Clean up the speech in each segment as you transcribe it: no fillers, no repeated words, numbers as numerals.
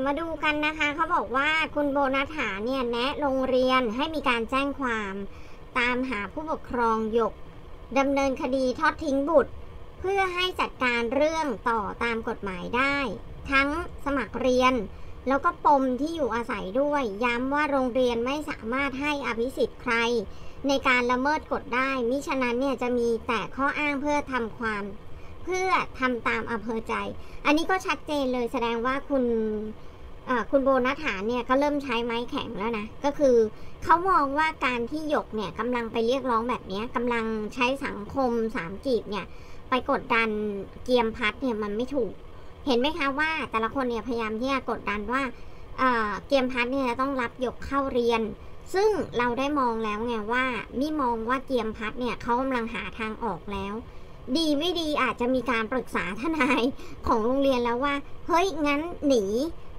มาดูกันนะคะเขาบอกว่าคุณโบนัสหาเนี่ยแนะโรงเรียนให้มีการแจ้งความตามหาผู้ปกครองหยกดำเนินคดีทอดทิ้งบุตรเพื่อให้จัดการเรื่องต่อตามกฎหมายได้ทั้งสมัครเรียนแล้วก็ปมที่อยู่อาศัยด้วยย้ำว่าโรงเรียนไม่สามารถให้อภิสิทธิ์ใครในการละเมิดกฎได้มิฉะนั้นเนี่ยจะมีแต่ข้ออ้างเพื่อทำตามอำเภอใจอันนี้ก็ชัดเจนเลยแสดงว่าคุณโบนัสหาเนี่ยก็เริ่มใช้ไม้แข็งแล้วนะก็คือเขามองว่าการที่หยกเนี่ยกำลังไปเรียกร้องแบบนี้กำลังใช้สังคมสามกีบเนี่ยไปกดดันเกียมพัดเนี่ยมันไม่ถูกเห็นไหมคะว่าแต่ละคนเนี่ยพยายามที่จะกดดันว่าเกียมพัดเนี่ยต้องรับหยกเข้าเรียนซึ่งเราได้มองแล้วไงว่านี่มองว่าเกียมพัดเนี่ยเขากำลังหาทางออกแล้วดีไม่ดีอาจจะมีการปรึกษาทนายของโรงเรียนแล้วว่าเฮ้ยงั้นหนี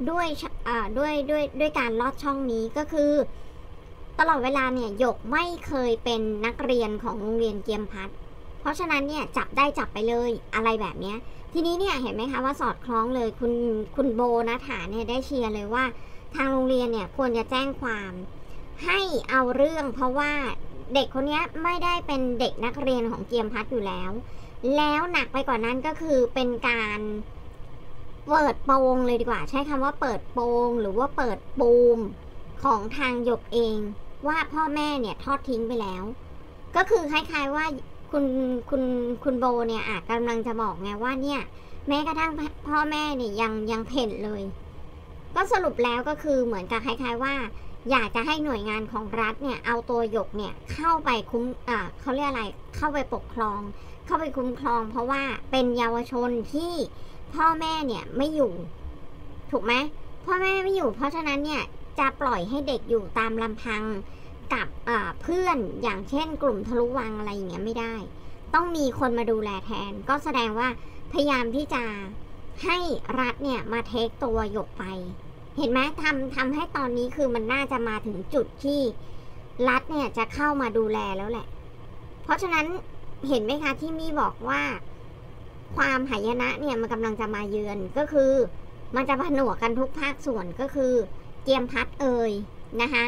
ด้วยการลอดช่องนี้ก็คือตลอดเวลาเนี่ยหยกไม่เคยเป็นนักเรียนของโรงเรียนเกียมพัดเพราะฉะนั้นเนี่ยจับได้จับไปเลยอะไรแบบนี้ทีนี้เนี่ยเห็นไหมคะว่าสอดคล้องเลยคุณโบนัสหาเนี่ยได้เชียร์เลยว่าทางโรงเรียนเนี่ยควรจะแจ้งความให้เอาเรื่องเพราะว่าเด็กคนนี้ไม่ได้เป็นเด็กนักเรียนของเกียมพัดอยู่แล้วหนักไปกว่านั้นก็คือเป็นการเปิดโปงเลยดีกว่าใช้คำว่าเปิดโปงหรือว่าเปิดปูมของทางหยกเองว่าพ่อแม่เนี่ยทอดทิ้งไปแล้วก็คือคล้ายๆว่าคุณโบเนี่ยอาจกำลังจะบอกไงว่าเนี่ยแม้กระทั่งพ่อแม่เนี่ยยังเพ่นเลยก็สรุปแล้วก็คือเหมือนกับคล้ายๆว่าอยากจะให้หน่วยงานของรัฐเนี่ยเอาตัวหยกเนี่ยเข้าไปเขาเรียกอะไรเข้าไปปกครองเข้าไปคุ้มครองเพราะว่าเป็นเยาวชนที่พ่อแม่เนี่ยไม่อยู่ถูกไหมพ่อแม่ไม่อยู่เพราะฉะนั้นเนี่ยจะปล่อยให้เด็กอยู่ตามลำพังกับเพื่อนอย่างเช่นกลุ่มทะลุวังอะไรอย่างเงี้ยไม่ได้ต้องมีคนมาดูแลแทนก็แสดงว่าพยายามที่จะให้รัฐเนี่ยมาเทคตัวหยกไปเห็นไหมทำให้ตอนนี้คือมันน่าจะมาถึงจุดที่รัฐเนี่ยจะเข้ามาดูแลแล้วแหละเพราะฉะนั้นเห็นไหมคะที่มี่บอกว่าความหายนะเนี่ยมันกำลังจะมาเยือนก็คือมันจะผนวกกันทุกภาคส่วนก็คือเกียมพัดนะคะ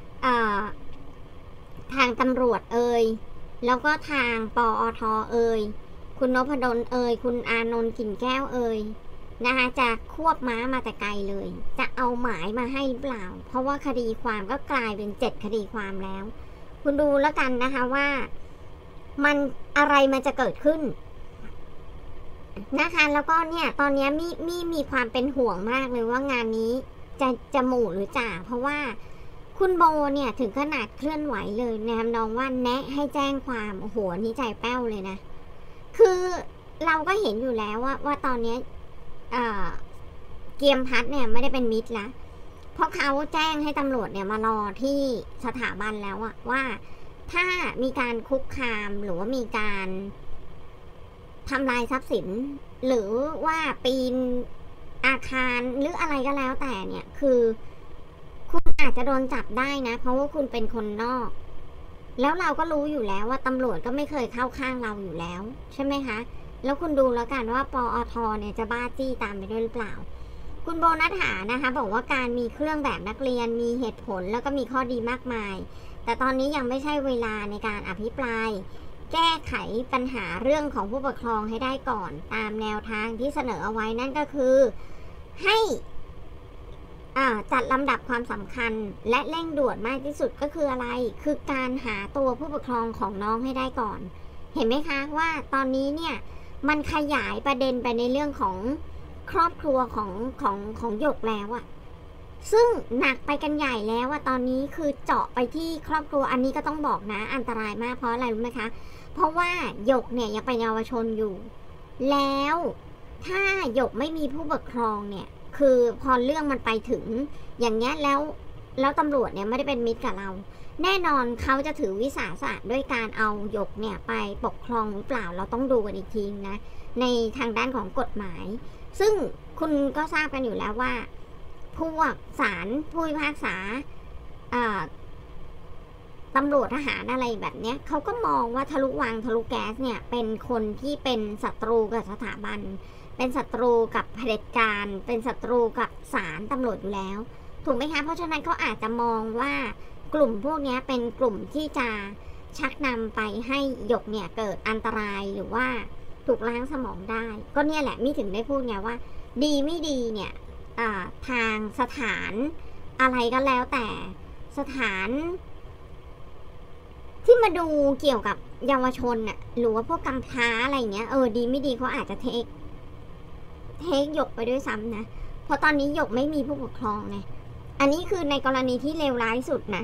ทางตำรวจแล้วก็ทางปอทคุณนพดลคุณอานนท์กิ่นแก้วนะคะจะควบม้ามาแต่ไกลเลยจะเอาหมายมาให้หรือเปล่าเพราะว่าคดีความก็กลายเป็น7 คดีความแล้วคุณดูแล้วกันนะคะว่ามันอะไรมันจะเกิดขึ้นนะคะแล้วก็เนี่ยตอนนี้มีความเป็นห่วงมากเลยว่างานนี้จะหมู่หรือจ่าเพราะว่าคุณโบเนี่ยถึงขนาดเคลื่อนไหวเลยในทำนองว่าแนะให้แจ้งความโอ้โหนี่ใจแป้วเลยนะคือเราก็เห็นอยู่แล้วว่าตอนนี้เกียมพัดเนี่ยไม่ได้เป็นมิตรละเพราะเขาแจ้งให้ตำรวจเนี่ยมารอที่สถาบันแล้วว่าถ้ามีการคุกคามหรือว่ามีการทำลายทรัพย์สินหรือว่าปีนอาคารหรืออะไรก็แล้วแต่เนี่ยคือคุณอาจจะโดนจับได้นะเพราะว่าคุณเป็นคนนอกแล้วเราก็รู้อยู่แล้วว่าตำรวจก็ไม่เคยเข้าข้างเราอยู่แล้วใช่ไหมคะแล้วคุณดูแล้วกันว่าปอทเนี่ยจะบ้าจี้ตามไปด้วยหรือเปล่าคุณโบนัสหานะคะบอกว่าการมีเครื่องแบบนักเรียนมีเหตุผลแล้วก็มีข้อดีมากมายแต่ตอนนี้ยังไม่ใช่เวลาในการอภิปรายแก้ไขปัญหาเรื่องของผู้ปกครองให้ได้ก่อนตามแนวทางที่เสนอเอาไว้นั่นก็คือให้จัดลำดับความสำคัญและเร่งด่วนมากที่สุดก็คืออะไรคือการหาตัวผู้ปกครองของน้องให้ได้ก่อนเห็นไหมคะว่าตอนนี้เนี่ยมันขยายประเด็นไปในเรื่องของครอบครัวของหยกแล้วอะซึ่งหนักไปกันใหญ่แล้วว่าตอนนี้คือเจาะไปที่ครอบครัวอันนี้ก็ต้องบอกนะอันตรายมากเพราะอะไรรู้ไหมคะเพราะว่าหยกเนี่ยยังเป็นเยาวชนอยู่แล้วถ้าหยกไม่มีผู้ปกครองเนี่ยคือพอเรื่องมันไปถึงอย่างเงี้ยแล้วตำรวจเนี่ยไม่ได้เป็นมิตรกับเราแน่นอนเขาจะถือวิสาสะด้วยการเอาหยกเนี่ยไปปกครองหรือเปล่าเราต้องดูกันอีกทีนะในทางด้านของกฎหมายซึ่งคุณก็ทราบกันอยู่แล้วว่าพวกศาลผู้พิพากษาตำรวจทหารอะไรแบบเนี้ยเขาก็มองว่าทะลุวังทะลุแก๊สเนี่ยเป็นคนที่เป็นศัตรูกับสถาบันเเป็นศัตรูกับเผด็จการเป็นศัตรูกับศาลตำรวจอยู่แล้วถูกไหมคะเพราะฉะนั้นเขาอาจจะมองว่ากลุ่มพวกนี้เป็นกลุ่มที่จะชักนำไปให้หยกเนี่ยเกิดอันตรายหรือว่าถูกล้างสมองได้ก็เนี่ยแหละมิถึงได้พูดไงว่าดีไม่ดีเนี่ยทางสถานอะไรก็แล้วแต่สถานที่มาดูเกี่ยวกับเยาวชนน่ะหรือว่าพวกกำพร้าอะไรเงี้ยดีไม่ดีเขาอาจจะเทคหยกไปด้วยซ้ำนะเพราะตอนนี้หยกไม่มีผู้ปกครองไงอันนี้คือในกรณีที่เลวร้ายสุดนะ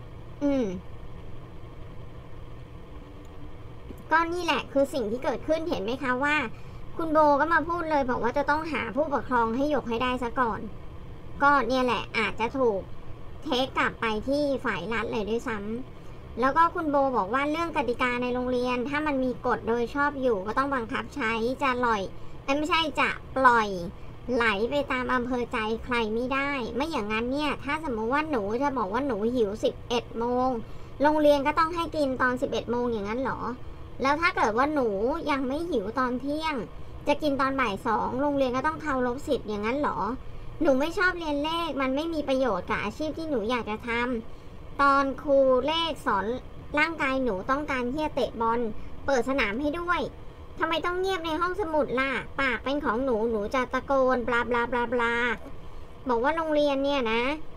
ก็นี่แหละคือสิ่งที่เกิดขึ้นเห็นไหมคะว่าคุณโบก็มาพูดเลยบอกว่าจะต้องหาผู้ปกครองให้หยกให้ได้ซะก่อนก็เนี่ยแหละอาจจะถูกเทคกลับไปที่ฝ่ายรัฐเลยด้วยซ้ำแล้วก็คุณโบบอกว่าเรื่องกติกาในโรงเรียนถ้ามันมีกฎโดยชอบอยู่ก็ต้องบังคับใช้จะไม่ใช่จะปล่อยไหลไปตามอำเภอใจใครไม่ได้ไม่อย่างนั้นเนี่ยถ้าสมมติว่าหนูจะบอกว่าหนูหิว11 โมงโรงเรียนก็ต้องให้กินตอน11 โมงอย่างนั้นเหรอแล้วถ้าเกิดว่าหนูยังไม่หิวตอนเที่ยงจะกินตอนบ่าย 2โรงเรียนก็ต้องเคารพสิทธิ์อย่างนั้นเหรอหนูไม่ชอบเรียนเลขมันไม่มีประโยชน์กับอาชีพที่หนูอยากจะทำตอนครูเลขสอนร่างกายหนูต้องการที่จะเตะบอลเปิดสนามให้ด้วยทำไมต้องเงียบในห้องสมุดล่ะปากเป็นของหนูจะตะโกนบลาบลาบลาบลาบอกว่าโรงเรียนเนี่ยนะ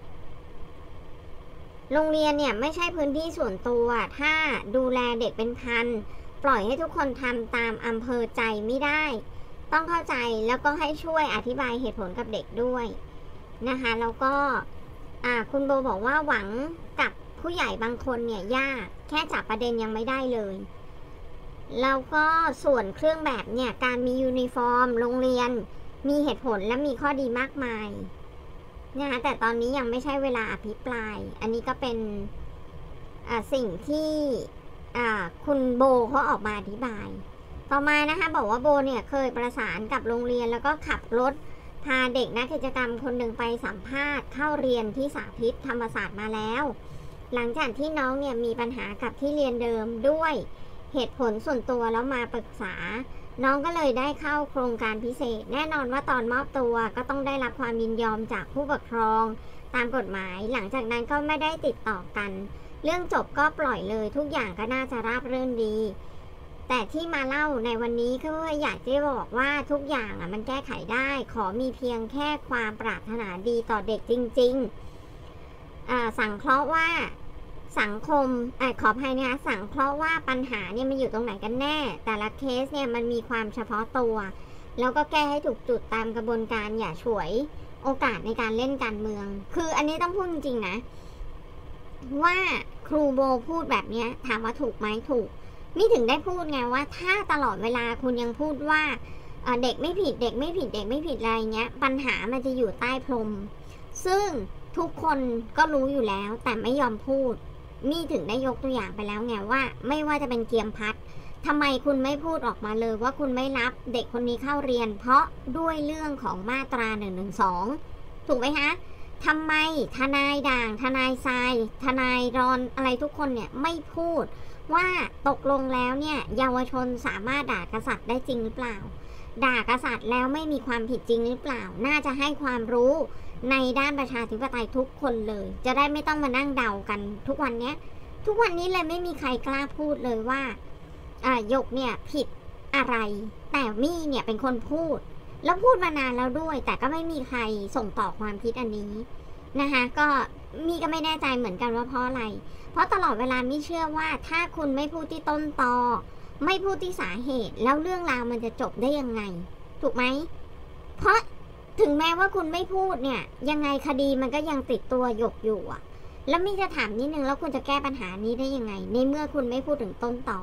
โรงเรียนเนี่ยไม่ใช่พื้นที่ส่วนตัวถ้าดูแลเด็กเป็นพันปล่อยให้ทุกคนทำตามอำเภอใจไม่ได้ต้องเข้าใจแล้วก็ให้ช่วยอธิบายเหตุผลกับเด็กด้วยนะคะแล้วก็คุณโบบอกว่าหวังกับผู้ใหญ่บางคนเนี่ยยากแค่จับประเด็นยังไม่ได้เลยแล้วก็ส่วนเครื่องแบบเนี่ยการมียูนิฟอร์มโรงเรียนมีเหตุผลและมีข้อดีมากมายนะคะแต่ตอนนี้ยังไม่ใช่เวลาอภิปรายอันนี้ก็เป็นสิ่งที่คุณโบเขาออกมาอธิบายต่อมานะคะบอกว่าโบเนี่ยเคยประสานกับโรงเรียนแล้วก็ขับรถพาเด็กนักกิจกรรมคนหนึ่งไปสัมภาษณ์เข้าเรียนที่สาธิตธรรมศาสตร์มาแล้วหลังจากที่น้องเนี่ยมีปัญหากับที่เรียนเดิมด้วยเหตุผลส่วนตัวแล้วมาปรึกษาน้องก็เลยได้เข้าโครงการพิเศษแน่นอนว่าตอนมอบตัวก็ต้องได้รับความยินยอมจากผู้ปกครองตามกฎหมายหลังจากนั้นก็ไม่ได้ติดต่อกันเรื่องจบก็ปล่อยเลยทุกอย่างก็น่าจะราบรื่นดีแต่ที่มาเล่าในวันนี้ก็อยากจะบอกว่าทุกอย่างมันแก้ไขได้ขอมีเพียงแค่ความปรารถนาดีต่อเด็กจริงๆสังเคราะห์ว่าสังคมขออภัยนะคะสังเคราะห์ว่าปัญหาเนี่ยมันอยู่ตรงไหนกันแน่แต่ละเคสเนี่ยมันมีความเฉพาะตัวแล้วก็แก้ให้ถูกจุดตามกระบวนการอย่าฉวยโอกาสในการเล่นการเมืองคืออันนี้ต้องพูดจริงๆนะว่าครูโบพูดแบบนี้ถามว่าถูกไหมถูกนี่ถึงได้พูดไงว่าถ้าตลอดเวลาคุณยังพูดว่าเด็กไม่ผิดเด็กไม่ผิดเด็กไม่ผิดอะไรเงี้ยปัญหามันจะอยู่ใต้พรมซึ่งทุกคนก็รู้อยู่แล้วแต่ไม่ยอมพูดนี่ถึงได้ยกตัวอย่างไปแล้วไงว่าไม่ว่าจะเป็นเกียมพัดทำไมคุณไม่พูดออกมาเลยว่าคุณไม่รับเด็กคนนี้เข้าเรียนเพราะด้วยเรื่องของมาตรา112ถูกไหมคะทำไมทนายด่างทนายทรายทนายรอนอะไรทุกคนเนี่ยไม่พูดว่าตกลงแล้วเนี่ยเยาวชนสามารถด่ากษัตริย์ได้จริงหรือเปล่าด่ากษัตริย์แล้วไม่มีความผิดจริงหรือเปล่าน่าจะให้ความรู้ในด้านประชาธิปไตยทุกคนเลยจะได้ไม่ต้องมานั่งเดากันทุกวันนี้เลยไม่มีใครกล้าพูดเลยว่าหยกเนี่ยผิดอะไรแต่มี่เนี่ยเป็นคนพูดแล้วพูดมานานแล้วด้วยแต่ก็ไม่มีใครส่งต่อความคิดอันนี้นะคะก็มี่ก็ไม่แน่ใจเหมือนกันว่าเพราะอะไรเพราะตลอดเวลามี่เชื่อว่าถ้าคุณไม่พูดที่ต้นตอไม่พูดที่สาเหตุแล้วเรื่องราวมันจะจบได้ยังไงถูกไหมเพราะถึงแม้ว่าคุณไม่พูดเนี่ยยังไงคดีมันก็ยังติดตัวหยกอยู่อ่ะแล้วมี่จะถามนิดนึงแล้วคุณจะแก้ปัญหานี้ได้ยังไงในเมื่อคุณไม่พูดถึงต้นตอ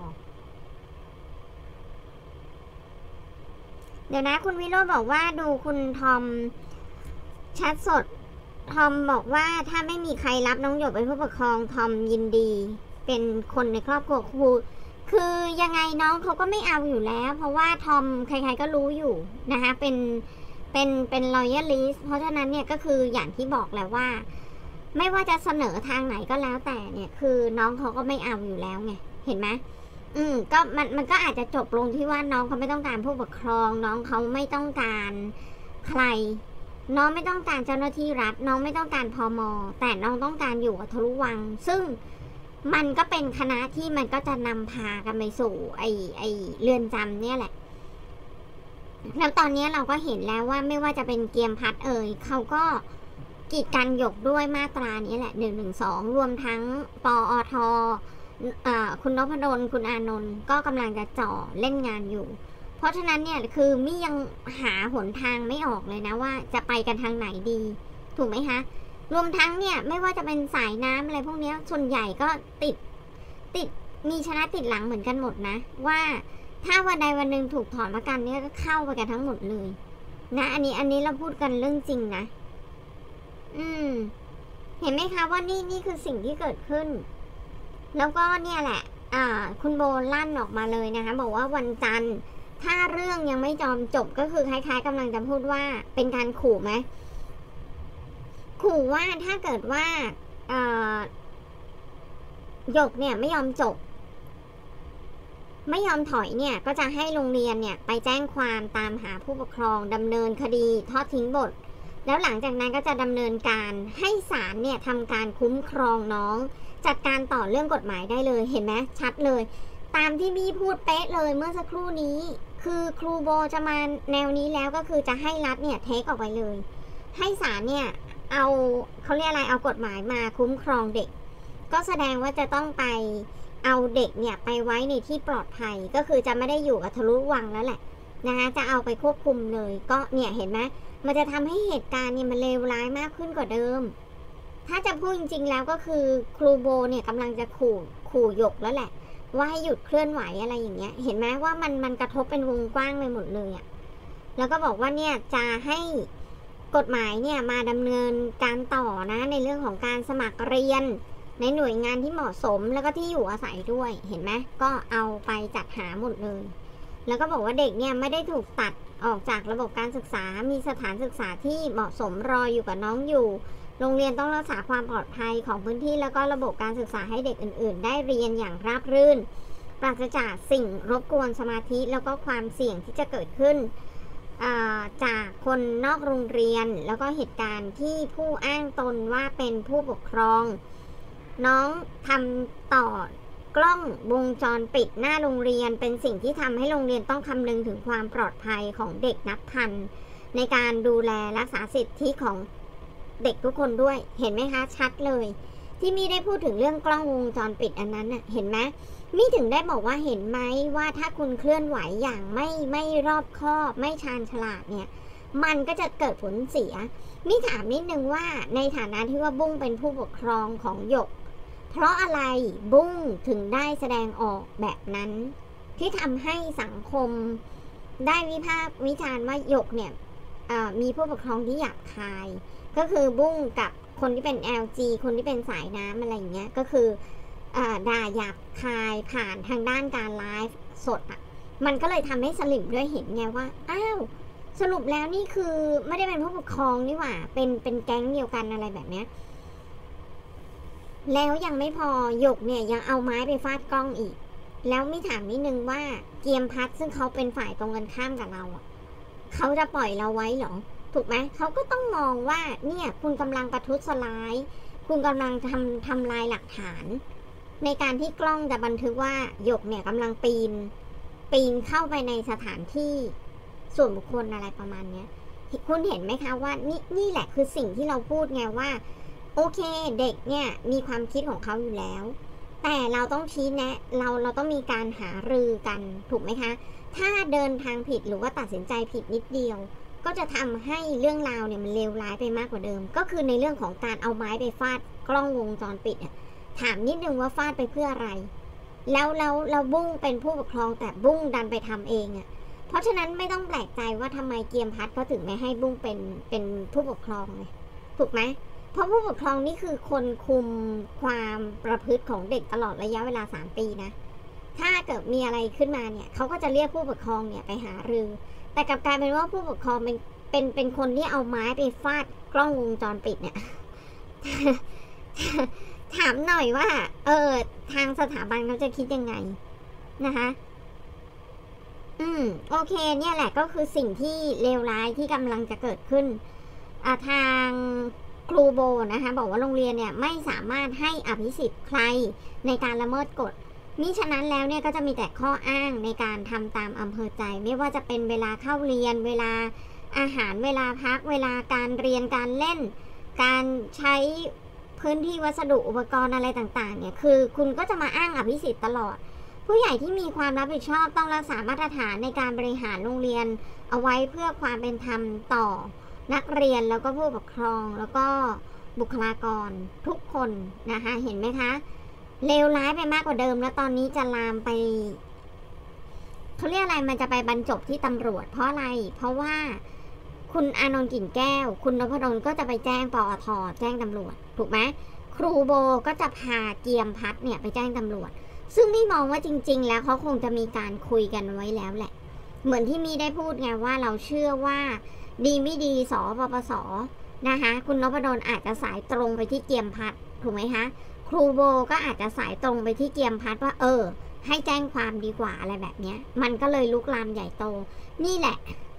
เดี๋ยวนะคุณวิโรจน์บอกว่าดูคุณทอมแชทสดทอมบอกว่าถ้าไม่มีใครรับน้องหยกเป็นผู้ปกครองทอมยินดีเป็นคนในครอบครัวครูคือยังไงน้องเขาก็ไม่เอาอยู่แล้วเพราะว่าทอมใครๆก็รู้อยู่นะคะเป็น loyalist เพราะฉะนั้นเนี่ยก็คืออย่างที่บอกแหละว่าไม่ว่าจะเสนอทางไหนก็แล้วแต่เนี่ยคือน้องเขาก็ไม่เอาอยู่แล้วไงเห็นไหมก็มันก็อาจจะจบลงที่ว่าน้องเขาไม่ต้องการผู้ปกครองน้องเขาไม่ต้องการใครน้องไม่ต้องการเจ้าหน้าที่รัฐน้องไม่ต้องการพม.แต่น้องต้องการอยู่กับทะลุวังซึ่งมันก็เป็นคณะที่มันก็จะนำพากันไปสู่ไอเรือนจำเนี่ยแหละแล้วตอนนี้เราก็เห็นแล้วว่าไม่ว่าจะเป็นเกียมพัดเขาก็กีดกันหยกด้วยมาตรานี้แหละ112รวมทั้งปอทคุณนพดลคุณอานนท์ก็กำลังจะจ่อเล่นงานอยู่เพราะฉะนั้นเนี่ยคือมี่ยังหาหนทางไม่ออกเลยนะว่าจะไปกันทางไหนดีถูกไหมคะรวมทั้งเนี่ยไม่ว่าจะเป็นสายน้ำอะไรพวกนี้ส่วนใหญ่ก็ติดมีชนะติดหลังเหมือนกันหมดนะว่าถ้าวันใดวันหนึ่งถูกถอนประกันเนี่ยก็เข้าไปกันทั้งหมดเลยนะอันนี้เราพูดกันเรื่องจริงนะเห็นไหมคะว่านี่คือสิ่งที่เกิดขึ้นแล้วก็เนี่ยแหละคุณโบลั่นออกมาเลยนะคะบอกว่าวันจันทร์ถ้าเรื่องยังไม่จอมจบก็คือคล้ายๆกำลังจะพูดว่าเป็นการขู่ไหมขู่ว่าถ้าเกิดว่าหยกเนี่ยไม่ยอมจบไม่ยอมถอยเนี่ยก็จะให้โรงเรียนเนี่ยไปแจ้งความตามหาผู้ปกครองดำเนินคดีทอดทิ้งบทแล้วหลังจากนั้นก็จะดำเนินการให้ศาลเนี่ยทำการคุ้มครองน้องจัดการต่อเรื่องกฎหมายได้เลยเห็นไหมชัดเลยตามที่บี้พูดเป๊ะเลยเมื่อสักครู่นี้คือครูโบจะมาแนวนี้แล้วก็คือจะให้รัฐเนี่ยเทคออกไปเลยให้ศาลเนี่ยเอาเขาเรียกอะไรเอากฎหมายมาคุ้มครองเด็กก็แสดงว่าจะต้องไปเอาเด็กเนี่ยไปไว้ในที่ปลอดภัยก็คือจะไม่ได้อยู่กับทะลุวังแล้วแหละนะคะจะเอาไปควบคุมเลยก็เนี่ยเห็นไหมมันจะทำให้เหตุการณ์เนี่ยมันเลวร้ายมากขึ้นกว่าเดิมถ้าจะพูดจริงๆแล้วก็คือครูโบเนี่ยกำลังจะขู่หยกแล้วแหละว่าให้หยุดเคลื่อนไหวอะไรอย่างเงี้ยเห็นไหมว่ามันกระทบเป็นวงกว้างไปหมดเลยอะแล้วก็บอกว่าเนี่ยจะให้กฎหมายเนี่ยมาดำเนินการต่อนะในเรื่องของการสมัครเรียนในหน่วยงานที่เหมาะสมแล้วก็ที่อยู่อาศัยด้วยเห็นไหมก็เอาไปจัดหาหมดเลยแล้วก็บอกว่าเด็กเนี่ยไม่ได้ถูกตัดออกจากระบบการศึกษามีสถานศึกษาที่เหมาะสมรออยู่กับน้องอยู่โรงเรียนต้องรักษาความปลอดภัยของพื้นที่แล้วก็ระบบการศึกษาให้เด็กอื่นๆได้เรียนอย่างราบรื่นปราศจากสิ่งรบกวนสมาธิแล้วก็ความเสี่ยงที่จะเกิดขึ้นจากคนนอกโรงเรียนแล้วก็เหตุการณ์ที่ผู้อ้างตนว่าเป็นผู้ปกครองน้องทำต่อกล้องวงจรปิดหน้าโรงเรียนเป็นสิ่งที่ทำให้โรงเรียนต้องคำนึงถึงความปลอดภัยของเด็กนับพันในการดูแลรักษาสิทธิของเด็กทุกคนด้วยเห็นไหมคะชัดเลยที่มี่ได้พูดถึงเรื่องกล้องวงจรปิดอันนั้นน่ะเห็นไหมมี่ถึงได้บอกว่าเห็นไหมว่าถ้าคุณเคลื่อนไหวอย่างไม่รอบคอบไม่ชาญฉลาดเนี่ยมันก็จะเกิดผลเสียมี่ถามนิดนึงว่าในฐานะที่ว่าบุ้งเป็นผู้ปกครองของหยกเพราะอะไรบุ้งถึงได้แสดงออกแบบนั้นที่ทำให้สังคมได้วิพากษ์วิจารณ์ว่าหยกเนี่ยมีผู้ปกครองที่หยาบคายก็คือบุ้งกับคนที่เป็น LG คนที่เป็นสายน้ำอะไรอย่างเงี้ยก็คือด่าหยาบคายผ่านทางด้านการไลฟ์สดอ่ะมันก็เลยทำให้สลิมด้วยเห็นไงว่าอ้าวสรุปแล้วนี่คือไม่ได้เป็นผู้ปกครองนี่หว่าเป็นแก๊งเดียวกันอะไรแบบเนี้ยแล้วยังไม่พอหยกเนี่ยยังเอาไม้ไปฟาดกล้องอีกแล้วไม่ถามนิดนึงว่าเกียมพัดซึ่งเขาเป็นฝ่ายตรงกันข้ามกับเราอ่ะเขาจะปล่อยเราไว้หรอถูกไหมเขาก็ต้องมองว่าเนี่ยคุณกำลังประทุษร้ายคุณกำลังทำลายหลักฐานในการที่กล้องจะบันทึกว่าหยกเนี่ยกำลังปีนเข้าไปในสถานที่ส่วนบุคคลอะไรประมาณนี้คุณเห็นไหมคะว่านี่แหละคือสิ่งที่เราพูดไงว่าโอเคเด็กเนี่ยมีความคิดของเขาอยู่แล้วแต่เราต้องชี้แนะเราต้องมีการหารือกันถูกไหมคะถ้าเดินทางผิดหรือว่าตัดสินใจผิดนิดเดียวก็จะทำให้เรื่องราวเนี่ยมันเลวร้ายไปมากกว่าเดิมก็คือในเรื่องของการเอาไม้ไปฟาดกล้องวงจรปิดถามนิดนึงว่าฟาดไปเพื่ออะไรแล้วบุ้งเป็นผู้ปกครองแต่บุ้งดันไปทำเองเพราะฉะนั้นไม่ต้องแปลกใจว่าทำไมเกียมพัดเขาถึงไม่ให้บุ้งเป็นผู้ปกครองเลยถูกไหมเพราะผู้ปกครองนี่คือคนคุมความประพฤติของเด็กตลอดระยะเวลา3 ปีนะถ้าเกิดมีอะไรขึ้นมาเนี่ยเขาก็จะเรียกผู้ปกครองเนี่ยไปหารือแต่กลับกลายเป็นว่าผู้ปกครองเป็นคนที่เอาไม้ไปฟาดกล้องวงจรปิดเนี่ย ถามหน่อยว่าทางสถาบันเขาจะคิดยังไงนะคะโอเคเนี่ยแหละก็คือสิ่งที่เลวร้ายที่กำลังจะเกิดขึ้นทางครูโบนะคะบอกว่าโรงเรียนเนี่ยไม่สามารถให้อภิสิทธิ์ใครในการละเมิดกฎมิฉะนั้นแล้วเนี่ยก็จะมีแต่ข้ออ้างในการทำตามอำเภอใจไม่ว่าจะเป็นเวลาเข้าเรียนเวลาอาหารเวลาพักเวลาการเรียนการเล่นการใช้พื้นที่วัสดุอุปกรณ์อะไรต่างๆเนี่ยคือคุณก็จะมาอ้างอภิสิทธิ์ตลอดผู้ใหญ่ที่มีความรับผิดชอบต้องรักษามาตรฐานในการบริหารโรงเรียนเอาไว้เพื่อความเป็นธรรมต่อนักเรียนแล้วก็ผู้ปกครองแล้วก็บุคลากรทุกคนนะคะเห็นไหมคะเลวร้ายไปมากกว่าเดิมแล้วตอนนี้จะลามไปเขาเรียกอะไรมันจะไปบรรจบที่ตำรวจเพราะอะไรเพราะว่าคุณอานนท์กลิ่นแก้วคุณนพดลก็จะไปแจ้งปอทแจ้งตำรวจถูกไหมครูโบก็จะพาเกียมพัดเนี่ยไปแจ้งตำรวจซึ่งนี่มองว่าจริงๆแล้วเขาคงจะมีการคุยกันไว้แล้วแหละเหมือนที่มีได้พูดไงว่าเราเชื่อว่าดีไม่ดีสปปสนะคะคุณนพดลอาจจะสายตรงไปที่เกียมพัดถูกไหมคะครูโบก็อาจจะสายตรงไปที่เกียมพัดว่าให้แจ้งความดีกว่าอะไรแบบนี้มันก็เลยลุกลามใหญ่โตนี่แหละ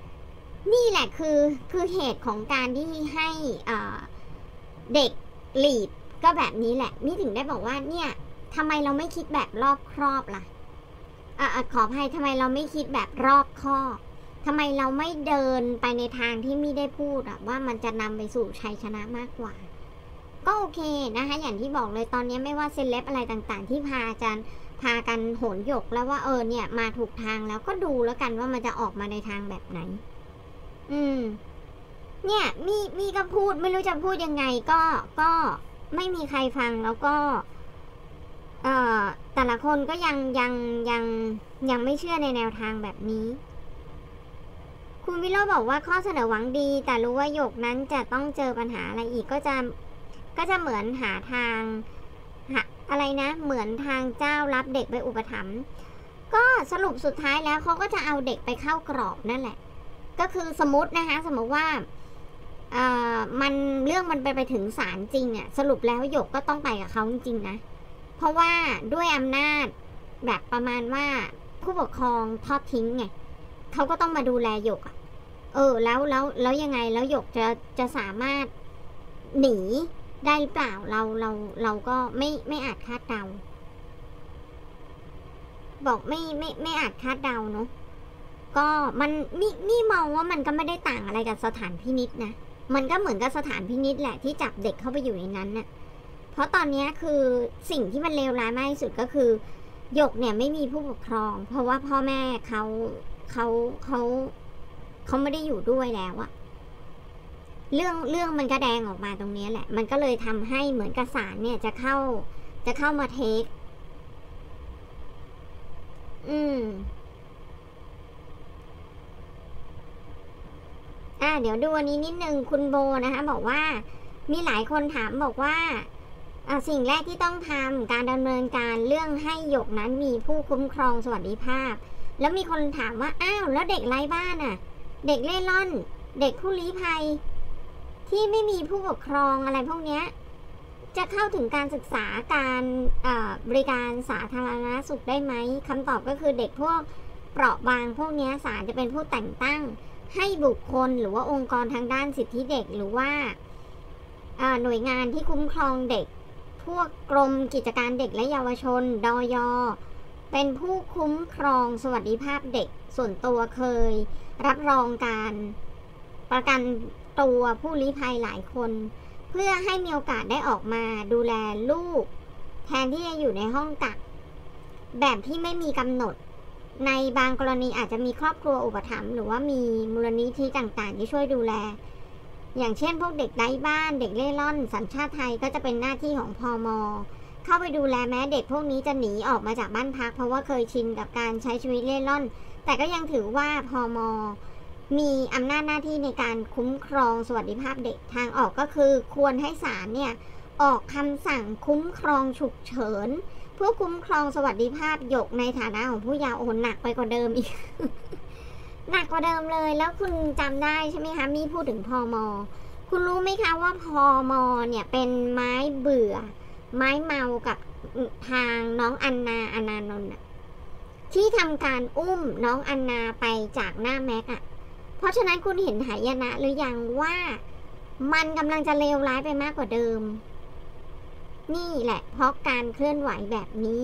คือเหตุของการที่ให้เด็กหลีดก็แบบนี้แหละนี่ถึงได้บอกว่าเนี่ยทำไมเราไม่คิดแบบรอบครอบล่ะขออภัยทำไมเราไม่คิดแบบรอบคอบทำไมเราไม่เดินไปในทางที่ไม่ได้พูดว่ามันจะนำไปสู่ชัยชนะมากกว่าก็โอเคนะคะอย่างที่บอกเลยตอนนี้ไม่ว่าเซเลบอะไรต่างๆที่พากันโหนหยกแล้วว่าเนี่ยมาถูกทางแล้วก็ดูแล้วกันว่ามันจะออกมาในทางแบบไหนเนี่ยมีก็พูดไม่รู้จะพูดยังไงก็ไม่มีใครฟังแล้วก็แต่ละคนก็ยังไม่เชื่อในแนวทางแบบนี้คุณวิโรจน์บอกว่าข้อเสนอหวังดีแต่รู้ว่าหยกนั้นจะต้องเจอปัญหาอะไรอีกก็จะเหมือนหาทางอะไรนะเหมือนทางเจ้ารับเด็กไปอุปถัมภ์ก็สรุปสุดท้ายแล้วเขาก็จะเอาเด็กไปเข้ากรอบนั่นแหละก็คือสมมตินะคะสมมติว่าเรื่องมันไปถึงศาลจริงสรุปแล้วหยกก็ต้องไปกับเขาจริงๆนะเพราะว่าด้วยอำนาจแบบประมาณว่าผู้ปกครองทอดทิ้งไงเขาก็ต้องมาดูแลหยกแล้วยังไงแล้วหยกจะสามารถหนีได้หรือเปล่าเราก็ไม่อาจคาดเดาบอกไม่อาจคาดเดาเนาะก็มันนี่มองว่ามันก็ไม่ได้ต่างอะไรกับสถานพินิจนะมันก็เหมือนกับสถานพินิจแหละที่จับเด็กเข้าไปอยู่ในนั้นน่ะเพราะตอนนี้คือสิ่งที่มันเลวร้ายมากที่สุดก็คือหยกเนี่ยไม่มีผู้ปกครองเพราะว่าพ่อแม่เขาไม่ได้อยู่ด้วยแล้วอะเรื่องมันก็แดงออกมาตรงนี้แหละมันก็เลยทำให้เหมือนกับศาลเนี่ยจะเข้ามาเทคเดี๋ยวดูอันนี้นิดนึงคุณโบนะคะบอกว่ามีหลายคนถามบอกว่าสิ่งแรกที่ต้องทำการดำเนินการเรื่องให้หยกนั้นมีผู้คุ้มครองสวัสดิภาพแล้วมีคนถามว่าอ้าวแล้วเด็กไร้บ้านเด็กเล่ร่อนเด็กผู้ลี้ภัยที่ไม่มีผู้ปกครองอะไรพวกนี้จะเข้าถึงการศึกษาการบริการสาธารณสุขได้ไหมคำตอบก็คือเด็กพวกเปราะบางพวกนี้ศาลจะเป็นผู้แต่งตั้งให้บุคคลหรือว่าองค์กรทางด้านสิทธิเด็กหรือว่าหน่วยงานที่คุ้มครองเด็กพวกกรมกิจการเด็กและเยาวชนดย.เป็นผู้คุ้มครองสวัสดิภาพเด็กส่วนตัวเคยรับรองการประกันตัวผู้ลี้ภัยหลายคนเพื่อให้มีโอกาสได้ออกมาดูแลลูกแทนที่จะอยู่ในห้องกักแบบที่ไม่มีกำหนดในบางกรณีอาจจะมีครอบครัวอุปถัมภ์หรือว่ามีมูลนิธิต่างๆที่ช่วยดูแลอย่างเช่นพวกเด็กไร้บ้านเด็กเล่ร่อนสัญชาติไทยก็จะเป็นหน้าที่ของพม.เข้าไปดูแลแม้เด็กพวกนี้จะหนีออกมาจากบ้านพักเพราะว่าเคยชินกับการใช้ชีวิตเล่ร่อนแต่ก็ยังถือว่าพม.มีอำนาจหน้าที่ในการคุ้มครองสวัสดิภาพเด็กทางออกก็คือควรให้ศาลเนี่ยออกคำสั่งคุ้มครองฉุกเฉินเพื่อคุ้มครองสวัสดิภาพหยกในฐานะของผู้เยาว์หนักไปกว่าเดิมอีก หนักกว่าเดิมเลยแล้วคุณจำได้ใช่ไหมคะมีพูดถึงพม.คุณรู้ไหมคะว่าพม.เนี่ยเป็นไม้เบื่อไม้เมากับทางน้องอันนาอนานนท์ที่ทำการอุ้มน้องอันนาไปจากหน้าแม็กอะเพราะฉะนั้นคุณเห็นหายนะหรือยังว่ามันกำลังจะเลวร้ายไปมากกว่าเดิมนี่แหละเพราะการเคลื่อนไหวแบบนี้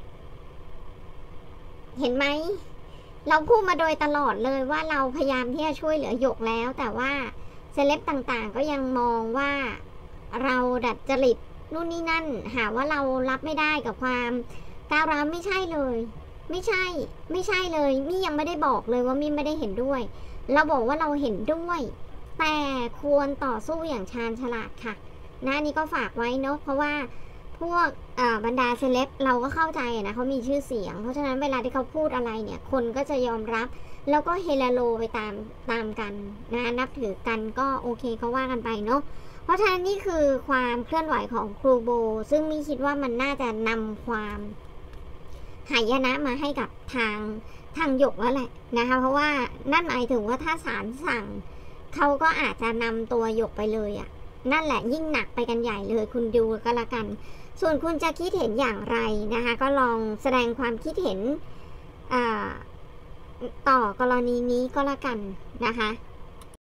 เห็นไหมเราพูดมาโดยตลอดเลยว่าเราพยายามที่จะช่วยเหลือหยกแล้วแต่ว่าเซเลบต่างๆก็ยังมองว่าเราดัดจริตนู่นนี่นั่นหาว่าเรารับไม่ได้กับความก้าวร้าวไม่ใช่เลยไม่ใช่เลยมี่ยังไม่ได้บอกเลยว่ามี่ไม่ได้เห็นด้วยเราบอกว่าเราเห็นด้วยแต่ควรต่อสู้อย่างชาญฉลาดค่ะนะนี่ก็ฝากไว้เนาะเพราะว่าพวกบรรดาเซเลบเราก็เข้าใจนะเขามีชื่อเสียงเพราะฉะนั้นเวลาที่เขาพูดอะไรเนี่ยคนก็จะยอมรับแล้วก็เฮลโลไปตามกันนะนับถือกันก็โอเคเขาว่ากันไปเนาะเพราะฉะนั้นนี่คือความเคลื่อนไหวของครูโบซึ่งมี่คิดว่ามันน่าจะนำความหายนะมาให้กับทางหยกแล้วแหละนะคะเพราะว่านั่นหมายถึงว่าถ้าศาลสั่งเขาก็อาจจะนำตัวหยกไปเลยอ่ะนั่นแหละยิ่งหนักไปกันใหญ่เลยคุณดูก็แล้วกันส่วนคุณจะคิดเห็นอย่างไรนะคะก็ลองแสดงความคิดเห็นต่อกรณีนี้ก็แล้วกันนะคะ